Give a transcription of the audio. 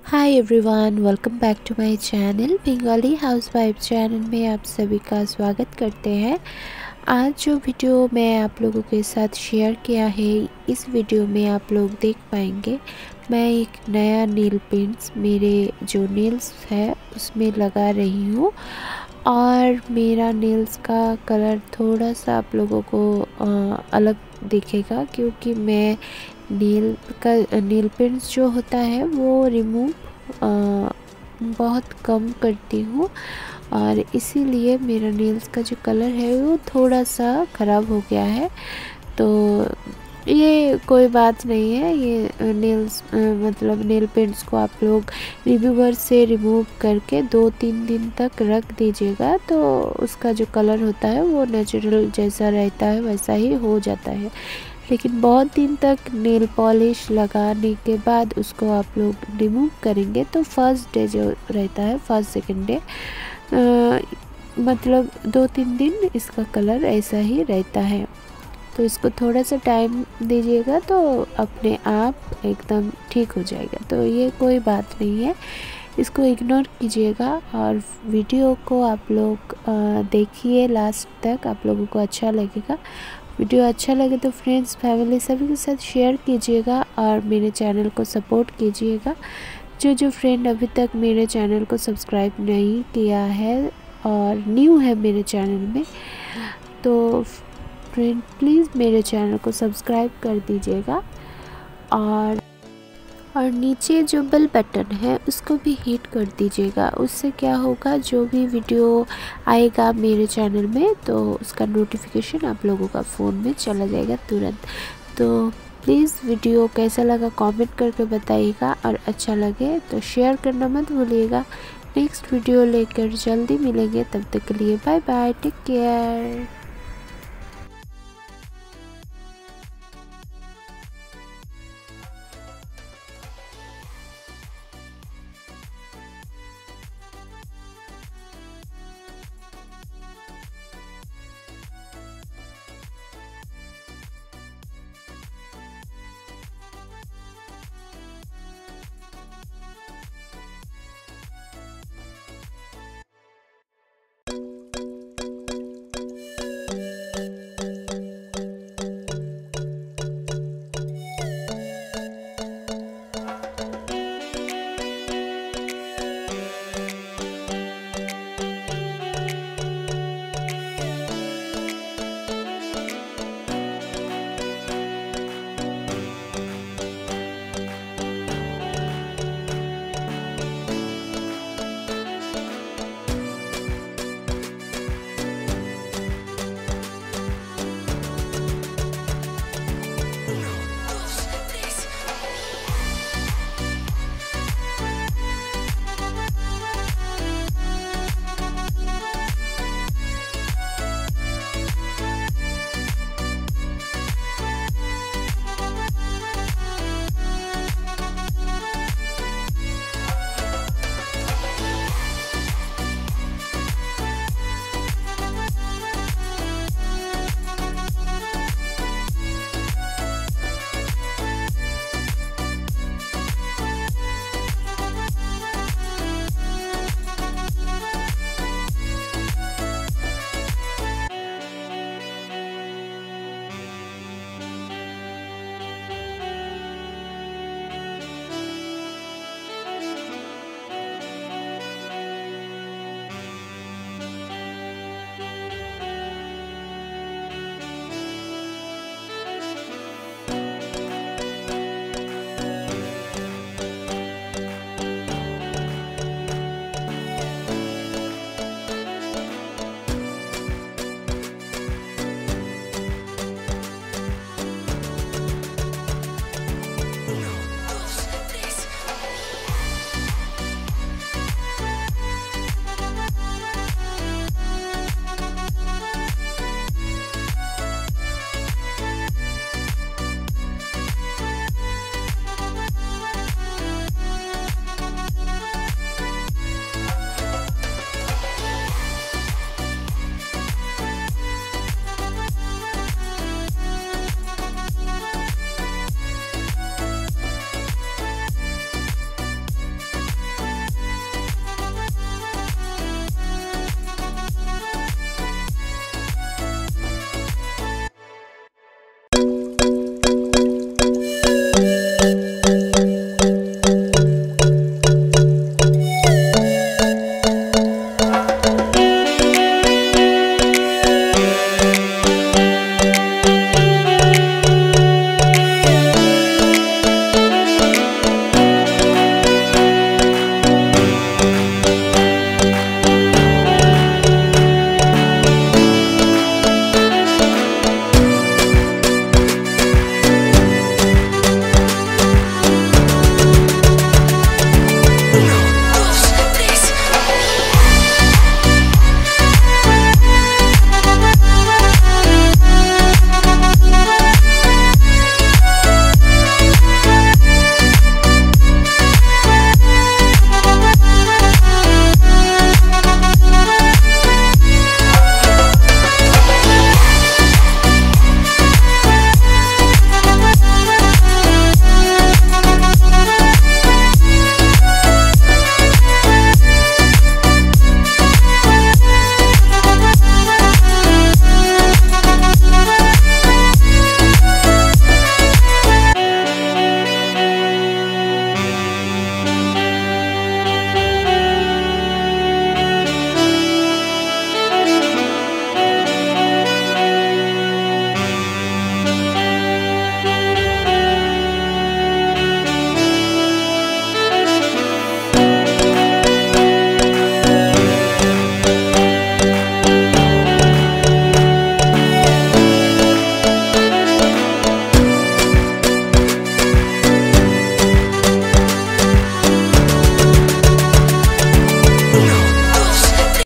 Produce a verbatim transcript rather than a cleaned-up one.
Hi everyone, welcome back to my channel Bengali housewife channel में आप सभी का स्वागत करते हैं। आज जो वीडियो मैं आप लोगों के साथ शेयर किया है, इस वीडियो में आप लोग देख पाएंगे मैं एक नया नेल पेंट्स मेरे जो नेल्स है उसमें लगा रही हूँ। और मेरा नेल्स का कलर थोड़ा सा आप लोगों को आ, अलग दिखेगा, क्योंकि मैं नेल का नेल पेंट्स जो होता है वो रिमूव बहुत कम करती हूँ, और इसीलिए मेरा नेल्स का जो कलर है वो थोड़ा सा ख़राब हो गया है। तो ये कोई बात नहीं है, ये नेल्स मतलब नेल पेंट्स को आप लोग रिमूवर से रिमूव करके दो तीन दिन तक रख दीजिएगा, तो उसका जो कलर होता है वो नेचुरल जैसा रहता है वैसा ही हो जाता है। लेकिन बहुत दिन तक नेल पॉलिश लगाने के बाद उसको आप लोग रिमूव करेंगे तो फर्स्ट डे जो रहता है, फर्स्ट सेकेंड डे मतलब दो तीन दिन इसका कलर ऐसा ही रहता है। तो इसको थोड़ा सा टाइम दीजिएगा तो अपने आप एकदम ठीक हो जाएगा। तो ये कोई बात नहीं है, इसको इग्नोर कीजिएगा और वीडियो को आप लोग देखिए लास्ट तक, आप लोगों को अच्छा लगेगा। वीडियो अच्छा लगे तो फ्रेंड्स फैमिली सभी के साथ शेयर कीजिएगा और मेरे चैनल को सपोर्ट कीजिएगा। जो जो फ्रेंड अभी तक मेरे चैनल को सब्सक्राइब नहीं किया है और न्यू है मेरे चैनल में, तो फ्रेंड प्लीज़ मेरे चैनल को सब्सक्राइब कर दीजिएगा। और और नीचे जो बेल बटन है उसको भी हिट कर दीजिएगा। उससे क्या होगा, जो भी वीडियो आएगा मेरे चैनल में तो उसका नोटिफिकेशन आप लोगों का फ़ोन में चला जाएगा तुरंत। तो प्लीज़ वीडियो कैसा लगा कमेंट करके बताइएगा, और अच्छा लगे तो शेयर करना मत भूलिएगा। नेक्स्ट वीडियो लेकर जल्दी मिलेंगे, तब तक के लिए बाय बाय, टेक केयर।